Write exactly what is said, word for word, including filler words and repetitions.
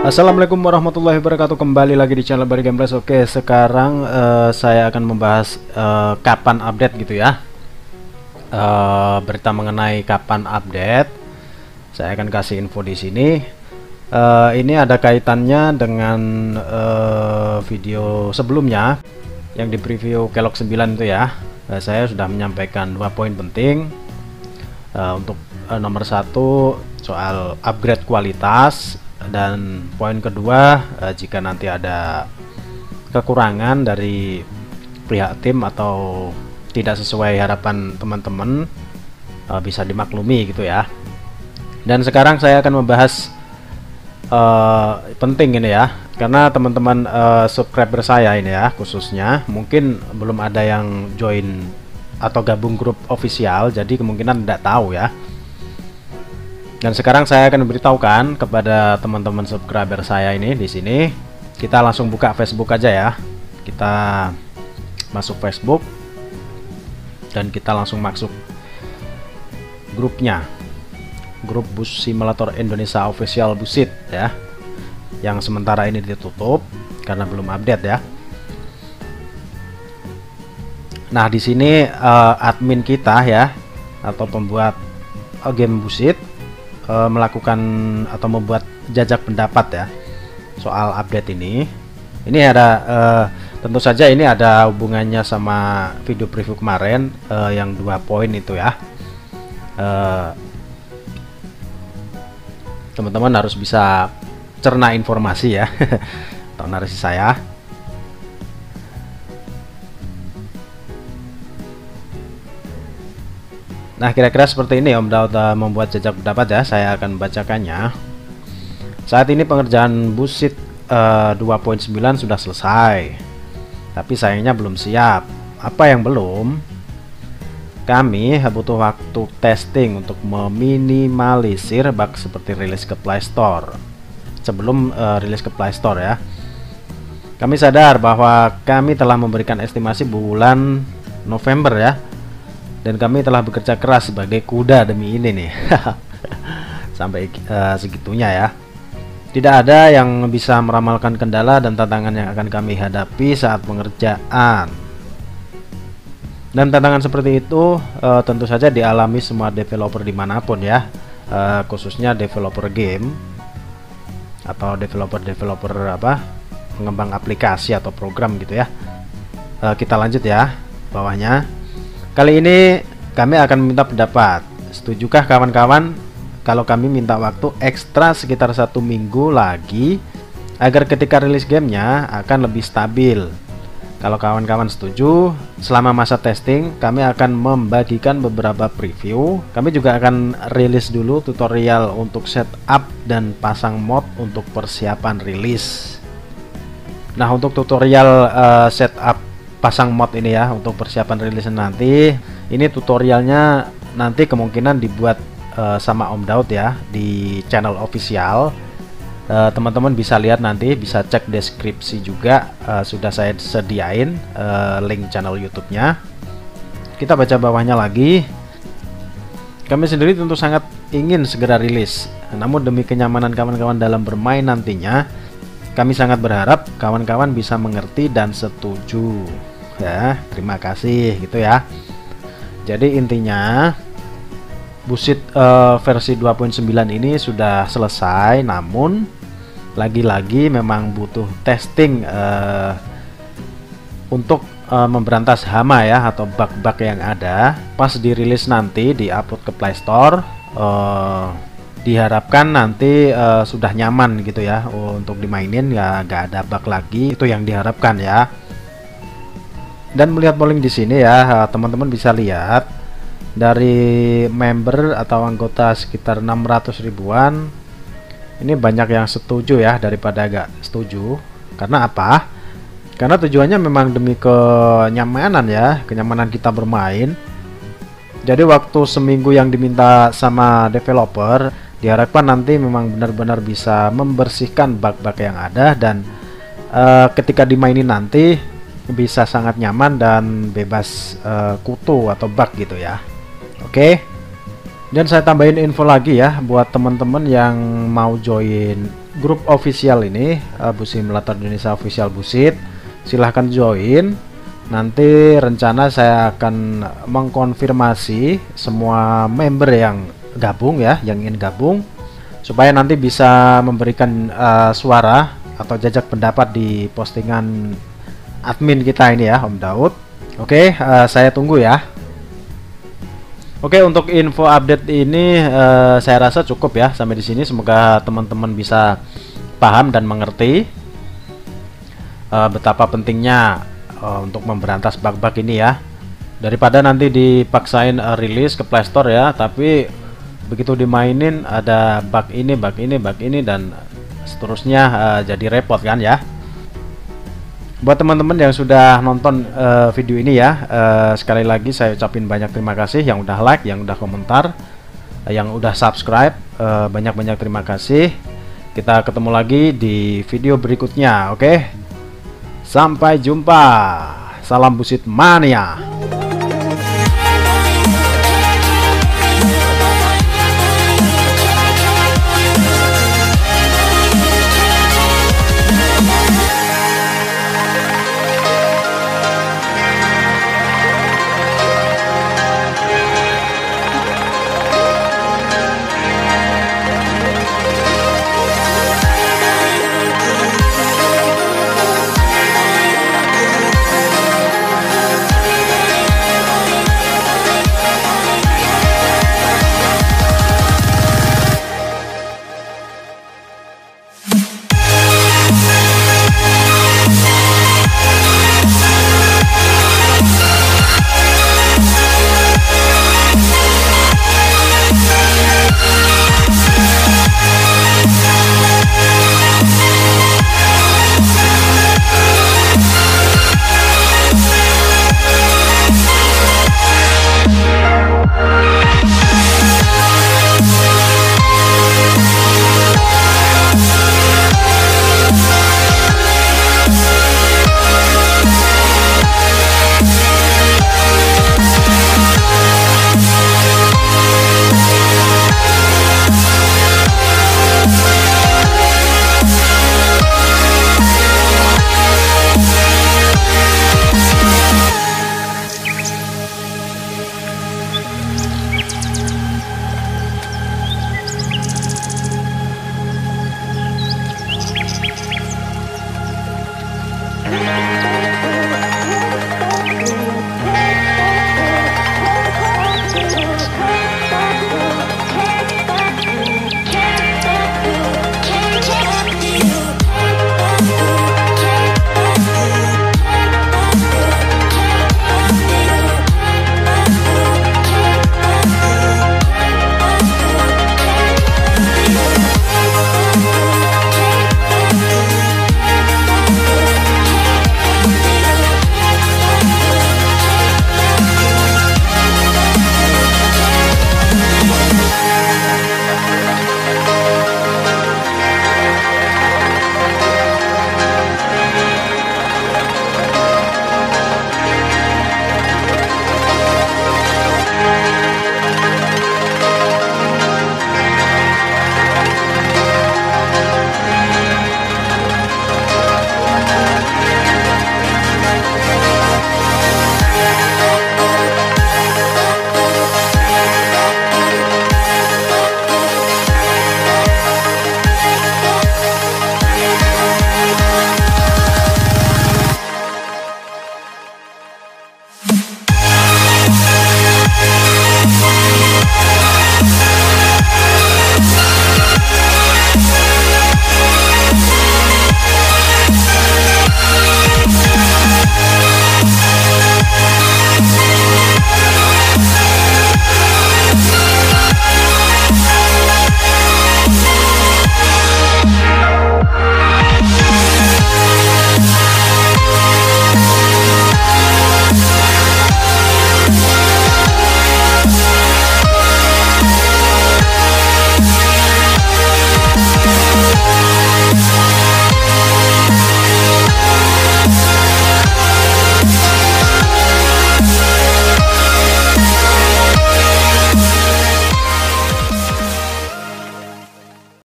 Assalamualaikum warahmatullahi wabarakatuh. Kembali lagi di channel Bari Gameplays. Oke, sekarang uh, saya akan membahas uh, kapan update gitu ya. Uh, berita mengenai kapan update. Saya akan kasih info di sini. Uh, ini ada kaitannya dengan uh, video sebelumnya yang di preview Kelok sembilan itu ya. Uh, saya sudah menyampaikan dua poin penting. Uh, untuk uh, nomor satu soal upgrade kualitas. Dan poin kedua, eh, jika nanti ada kekurangan dari pihak tim atau tidak sesuai harapan teman-teman, eh, bisa dimaklumi gitu ya. Dan sekarang saya akan membahas eh, penting ini ya, karena teman-teman eh, subscriber saya ini ya khususnya mungkin belum ada yang join atau gabung grup official, jadi kemungkinan tidak tahu ya. Dan sekarang saya akan memberitahukan kepada teman-teman subscriber saya ini di sini. Kita langsung buka Facebook aja ya. Kita masuk Facebook dan kita langsung masuk grupnya. Grup Bus Simulator Indonesia Official Busit ya. Yang sementara ini ditutup karena belum update ya. Nah, di sini uh, admin kita ya atau pembuat uh, game Busit melakukan atau membuat jajak pendapat ya soal update ini. Ini ada uh, tentu saja ini ada hubungannya sama video preview kemarin uh, yang dua poin itu ya. Teman-teman uh, harus bisa cerna informasi ya atau narasi saya. Nah, kira-kira seperti ini Om Daud uh, membuat jajak pendapat ya. Saya akan bacakannya. Saat ini pengerjaan Busit uh, dua titik sembilan sudah selesai, tapi sayangnya belum siap. Apa yang belum? Kami butuh waktu testing untuk meminimalisir bug seperti rilis ke Play Store. Sebelum uh, rilis ke Play Store ya. Kami sadar bahwa kami telah memberikan estimasi bulan November ya. Dan kami telah bekerja keras sebagai kuda demi ini nih. Sampai uh, segitunya ya. Tidak ada yang bisa meramalkan kendala dan tantangan yang akan kami hadapi saat pengerjaan. Dan tantangan seperti itu uh, tentu saja dialami semua developer dimanapun ya, uh, khususnya developer game atau developer-developer apa pengembang aplikasi atau program gitu ya. Uh, kita lanjut ya bawahnya. Kali ini kami akan meminta pendapat. Setujukah kawan-kawan kalau kami minta waktu ekstra sekitar satu minggu lagi agar ketika rilis gamenya akan lebih stabil? Kalau kawan-kawan setuju, selama masa testing kami akan membagikan beberapa preview. Kami juga akan rilis dulu tutorial untuk setup dan pasang mod untuk persiapan rilis. Nah, untuk tutorial uh, setup pasang mod ini ya untuk persiapan rilis nanti, ini tutorialnya nanti kemungkinan dibuat uh, sama Om Daud ya di channel official. Teman-teman uh, bisa lihat nanti, bisa cek deskripsi juga, uh, sudah saya sediain uh, link channel YouTube-nya. Kita baca bawahnya lagi. Kami sendiri tentu sangat ingin segera rilis, namun demi kenyamanan kawan-kawan dalam bermain nantinya, kami sangat berharap kawan-kawan bisa mengerti dan setuju ya. Terima kasih gitu ya. Jadi intinya Busit uh, versi dua titik sembilan ini sudah selesai, namun lagi-lagi memang butuh testing uh, untuk uh, memberantas hama ya atau bug-bug yang ada. Pas dirilis nanti di-upload ke Play Store, uh, diharapkan nanti uh, sudah nyaman gitu ya untuk dimainin, ya gak ada bug lagi, itu yang diharapkan ya. Dan melihat polling di sini ya, teman-teman bisa lihat dari member atau anggota sekitar enam ratus ribuan, ini banyak yang setuju ya daripada gak setuju. Karena apa? Karena tujuannya memang demi kenyamanan ya, kenyamanan kita bermain. Jadi waktu seminggu yang diminta sama developer, diharapkan nanti memang benar-benar bisa membersihkan bug-bug yang ada, dan uh, ketika dimainin nanti bisa sangat nyaman dan bebas uh, kutu atau bug gitu ya. Oke. Dan saya tambahin info lagi ya buat teman-teman yang mau join grup official ini, uh, Bus Simulator Indonesia Official Busit. Silahkan join. Nanti rencana saya akan mengkonfirmasi semua member yang gabung ya, yang ingin gabung, supaya nanti bisa memberikan uh, suara atau jajak pendapat di postingan admin kita ini ya, Om Daud. Oke, uh, saya tunggu ya. Oke, untuk info update ini uh, saya rasa cukup ya sampai di sini. Semoga teman-teman bisa paham dan mengerti uh, betapa pentingnya uh, untuk memberantas bug-bug ini ya. Daripada nanti dipaksain uh, rilis ke Play Store ya, tapi begitu dimainin ada bug ini, bug ini, bug ini dan seterusnya, uh, jadi repot kan ya. Buat teman-teman yang sudah nonton uh, video ini ya, uh, sekali lagi saya ucapin banyak terima kasih yang udah like, yang udah komentar, uh, yang udah subscribe, uh, banyak-banyak terima kasih. Kita ketemu lagi di video berikutnya. Oke, sampai jumpa. Salam Busit Mania.